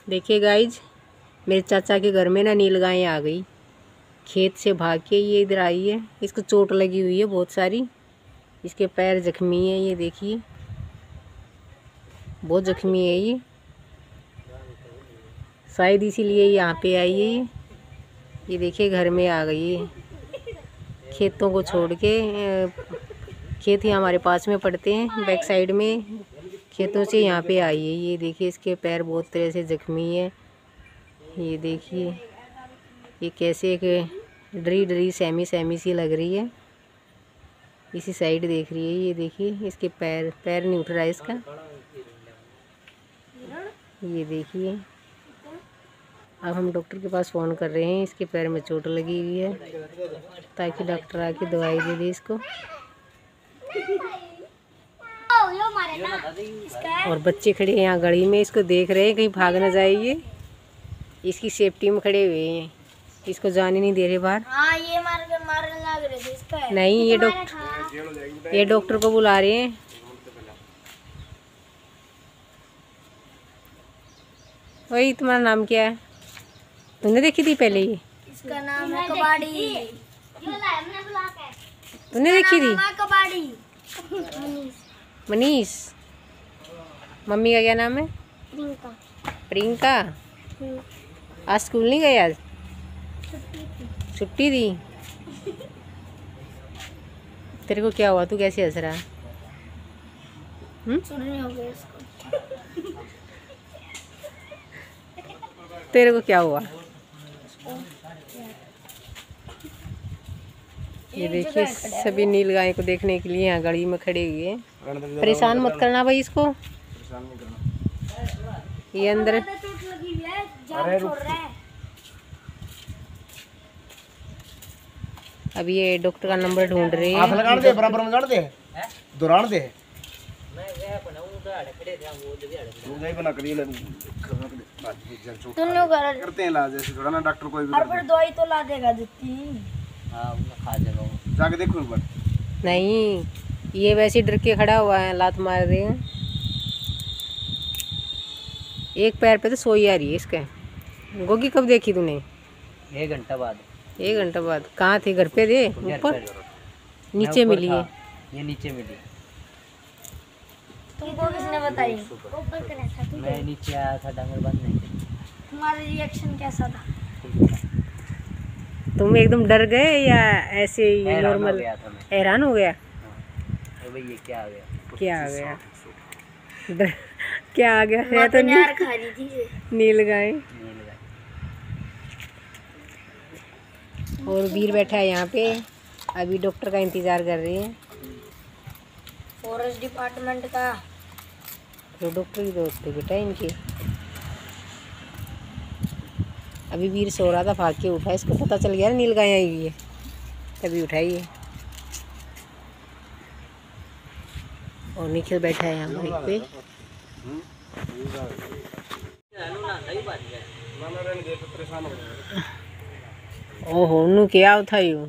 देखिए गाइज, मेरे चाचा के घर में ना नीलगाय आ गई। खेत से भाग के ये इधर आई है। इसको चोट लगी हुई है बहुत सारी। इसके पैर जख्मी है, ये देखिए बहुत जख्मी है ये। शायद इसीलिए यहाँ पे आई है ये देखिए घर में आ गई है। खेतों को छोड़ के, खेत ही हमारे पास में पड़ते हैं, बैक साइड में खेतों से यहाँ पे आई है। ये देखिए इसके पैर बहुत तरह से जख्मी है। ये देखिए ये कैसे एक डरी डरी सहमी सी लग रही है। इसी साइड देख रही है। ये देखिए इसके पैर नहीं उठ रहा है इसका। ये देखिए अब हम डॉक्टर के पास फ़ोन कर रहे हैं। इसके पैर में चोट लगी हुई है ताकि डॉक्टर आके दवाई दे दे इसको। और बच्चे खड़े हैं यहाँ गली में, इसको देख रहे हैं कहीं भाग ना जाए। ये इसकी सेफ्टी में खड़े हुए हैं, इसको जाने नहीं दे रहे बाहर। हाँ, ये मारने लग रहे थे इसका। नहीं, ये डॉक्टर को बुला रहे हैं। वही, तुम्हारा नाम क्या है? तुमने देखी थी पहले ये? इसका नाम है कबाड़ी। तुमने देखी थी? कबाड़ी। मनीष। मम्मी का क्या नाम है? प्रियंका। प्रियंका। आज स्कूल नहीं गए? आज छुट्टी थी। तेरे को क्या हुआ? तू कैसे हंस रहा है? चुनरी हो गई इसको। तेरे को क्या हुआ? ये देखिए सभी नीलगाय को देखने के लिए यहाँ गली में खड़े हुए हैं। परेशान मत करना भाई इसको। ये अंदर अब ये डॉक्टर का नंबर ढूंढ रहे हैं। लगान दे, बराबर में गाड़ दे, दौरान दे। करते हैं इलाज ऐसे थोड़ा ना, डॉक्टर कोई भी फिर दवाई तो ला देगा जितनी। हाँ, खा जाएगा वो। जाके देखो एक बार। नहीं, ये वैसे डर के खड़ा हुआ है, लात मार देगा। एक पैर पे तो सोई आ रही है इसका। गोगी कब देखी तूने? 1 घंटा बाद। 1 घंटा बाद? कहाँ थे? घर पे थे? ऊपर नीचे मिली है? ये नीचे मिली। तुमको किसने बताई? मैं नीचे आया था, डंगर बंद नहीं थे। तुम्हारा रिएक्शन कैसा था? तुम एकदम डर गए या ऐसे ही नॉर्मल? हैरान हो गया। भाई ये क्या आ गया? क्या आ गया? क्या आ गया है? तो नीलगाय। और वीर बैठा है यहाँ पे, अभी डॉक्टर का इंतजार कर रहे हैं। फॉरेस्ट डिपार्टमेंट का तो डॉक्टर की दोस्त है बेटा इनके। अभी वीर सो रहा था, भाग के उठा। इसको पता चल गया ना नीलगाय आई हुई है, तभी उठाई है। और निखिल बैठा है यहाँ बाइक पे। ओहो, नू क्या था यू?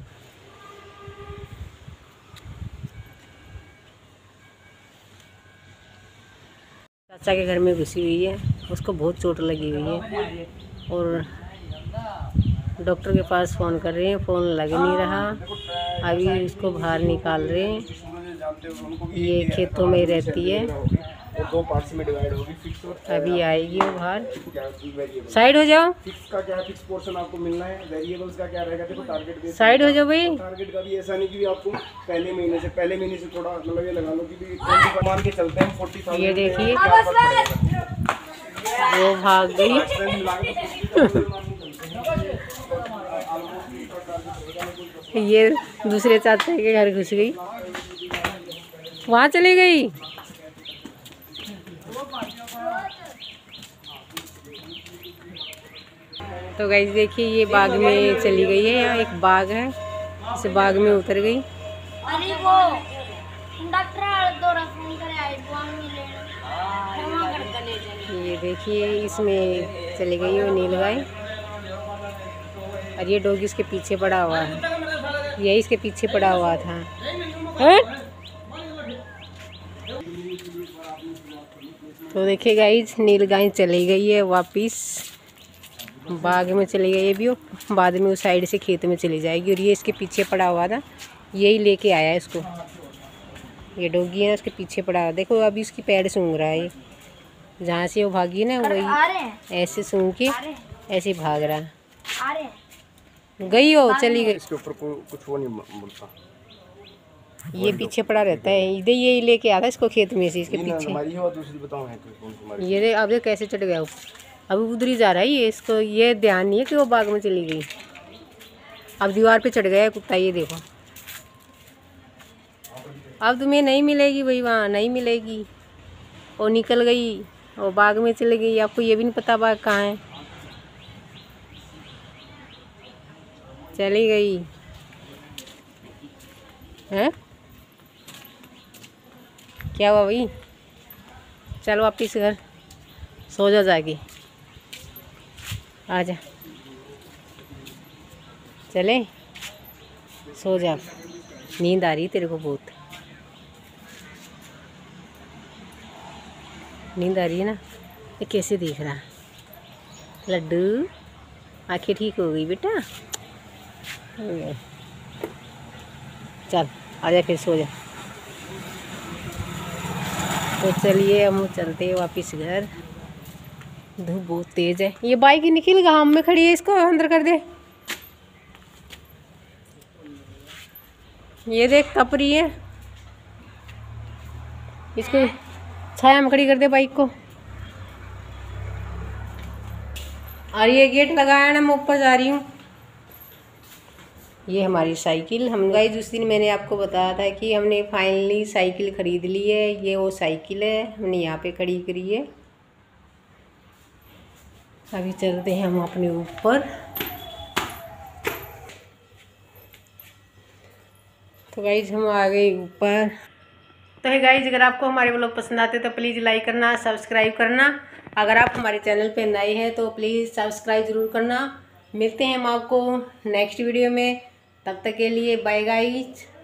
चाचा के घर में घुसी हुई है, उसको बहुत चोट लगी हुई है। और डॉक्टर के पास फ़ोन कर रहे हैं, फ़ोन लग नहीं रहा। अभी उसको बाहर निकाल रहे हैं। ये खेतों में रहती है, 2 पार्ट्स में डिवाइड होगी। फिक्स और अभी आएगी वो बाहर। साइड हो जाओ। फिक्स का क्या है? फिक्स पोर्शन आपको मिलना है। वेरिएबल्स का क्या रहेगा? देखो टारगेट बेस। साइड हो जाओ भाई। टारगेट का भी ऐसा नहीं कि आपको पहले महीने से थोड़ा मतलब ये लगा लो कि भी 20 मान के चलते हैं 40,000। ये देखिए वो भाग गई। ये दूसरे चाचा के घर घुस गई, वहाँ चली गई। तो गाइस देखिए ये बाग में चली गई है। यहाँ एक बाग है, इस बाग में उतर गई। अरे वो डॉक्टर फोन करे आई ये देखिए इसमें चली गई वो नीलगाय। और ये डॉग इसके पीछे पड़ा हुआ है, यही इसके पीछे पड़ा हुआ था। है? तो देखिए गाइस, नील गाय चली गई है वापिस बाग में चली गई है अभी। वो बाद में उस साइड से खेत में चली जाएगी। और ये इसके पीछे पड़ा हुआ था, यही लेके आया है इसको। ये डॉगी है ना, उसके पीछे पड़ा हुआ। देखो अभी उसकी पैर सूंघ रहा है ये। जहाँ से वो भागी ना वही ऐसे सूंघ के ऐसे भाग रहा है। आ रहे हैं। गई हो, चली गई। इसके ऊपर कुछ वो नहीं बोलता। ये पीछे पड़ा रहता है, इधर यही लेके आता है इसको खेत में से, इसके पीछे। हमारी हो दूसरी बताओ है कौन सी हमारी। ये देख अब ये कैसे चढ़ गया वो। अभी उधर ही जा रहा है ये, इसको ये ध्यान नहीं है कि वो बाग में चली गई। अब दीवार पे चढ़ गया है कुत्ता, ये देखो। अब तुम्हें नहीं मिलेगी भाई, वहाँ नहीं मिलेगी। वो निकल गई, वो बाग में चली गई। आपको ये भी नहीं पता बाग कहाँ है, चली गई है। क्या हुआ भाई? चलो वापिस घर, सो जा जाके। आजा, चले सो जा, नींद आ रही तेरे को बहुत। नींद आ रही है ना? ये कैसे देख रहा है लड्डू? आंखें ठीक हो गई बेटा? चल आजा फिर सो जा। तो चलिए हम चलते हैं वापस घर। धूप बहुत तेज है। ये बाइक निकल घाम में खड़ी है, इसको अंदर कर दे। ये देख तप रही है, इसको छाया में खड़ी कर दे बाइक को। और ये गेट लगाया ना, मैं ऊपर जा रही हूँ। ये हमारी साइकिल, हम गाइस उस दिन मैंने आपको बताया था कि हमने फाइनली साइकिल ख़रीद ली है। ये वो साइकिल है, हमने यहाँ पे खड़ी करी है। अभी चलते हैं हम अपने ऊपर। तो गाइस हम आ गए ऊपर। तो है गाइस, अगर आपको हमारे व्लॉग पसंद आते तो प्लीज़ लाइक करना, सब्सक्राइब करना। अगर आप हमारे चैनल पे नए हैं तो प्लीज़ सब्सक्राइब ज़रूर करना। मिलते हैं हम आपको नेक्स्ट वीडियो में, तब तक के लिए बाय गाइस।